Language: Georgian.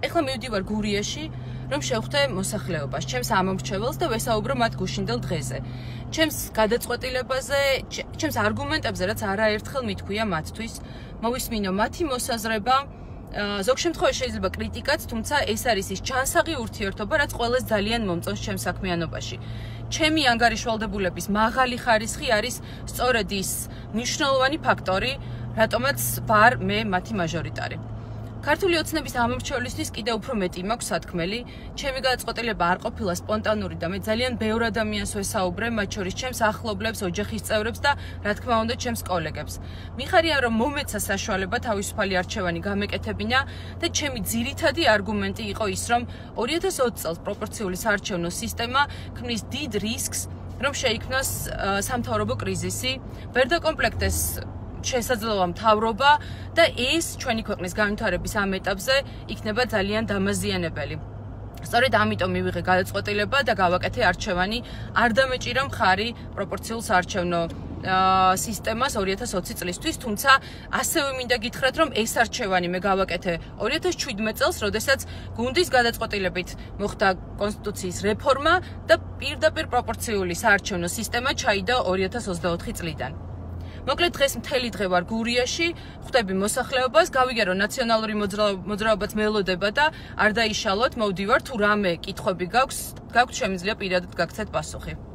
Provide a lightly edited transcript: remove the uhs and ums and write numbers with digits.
ეხლა მივდივარ გურიაში, რომ შევხვდე მოსახლეობას, ჩემს ამომრჩეველს და ვესაუბრო მათ გუშინდელ დღეზე. ჩემს გადაწყვეტილებაზე, ჩემს არგუმენტებზე, რაც არაერთხელ მithქვია მათთვის, მოვისმინო მათი მოსაზრება. ზოგ შემთხვევაში შეიძლება კრიტიკაც, თუმცა ეს არის ის ჩანსაღი ურთიერთობა, რაც ყველას ძალიან მომწონს ჩემს საქმიანობაში. ჩემი ანგარიშვალდებულების მაღალი ხარისხი არის სწორედ ის მნიშვნელოვანი ფაქტორი, რატომაც ვარ მე მათი მაჟორიტარი. ქართული ოცნების ამომრჩევლისთვის კიდევ უფრო მეტი მაქვს სათქმელი. ჩემი გადაწყვეტილება არ ყოფილა სპონტანური და მე ძალიან ბევრ ადამიანს ვესაუბრე, მათ შორის ჩემს ახლობლებს, ოჯახის წევრებს და რა თქმა უნდა ჩემს კოლეგებს. მიხარია რომ მომეცა საშუალება თავისუფალი არჩევანი გამეკეთებინა და ჩემი ძირითადი არგუმენტი იყო ის, რომ 2020 წელს პროპორციული საარჩევნო სისტემა ქმნის დიდ რისკს, რომ შეიქმნას სამთავრობო კრიზისი, ვერ დაკომპლექტეს შესაძლოა მთავრობა და ეს ჩვენი ქვეყნის განვითარების ამ ეტაპზე იქნება ძალიან დამაზიანებელი. სწორედ ამიტომ მივიღე გადაწყვეტილება და გავაკეთე არჩევანი, არ დამეჭირა მხარი პროპორციულ საარჩევნო სისტემას 2020 წლისთვის, თუმცა ასევე მინდა გითხრათ, რომ ეს არჩევანი მე გავაკეთე 2017 წელს, როდესაც გუნდის გადაწყვეტილებით მოხდა კონსტიტუციის რეფორმა და პირდაპირ პროპორციული საარჩევნო სისტემა ჩაიდო 2024 წლიდან. მოკლედ დღეს მთელი დღე ვარ გურიაში, ხვდები მოსახლეობას, გავიგერო ნაციონალური მოძრაობაც მელოდება და არ დაიშალოთ, მოვდივარ თუ რამე კითხვები გაქვთ, შემიძლია პირადად გაგცეთ პასუხი.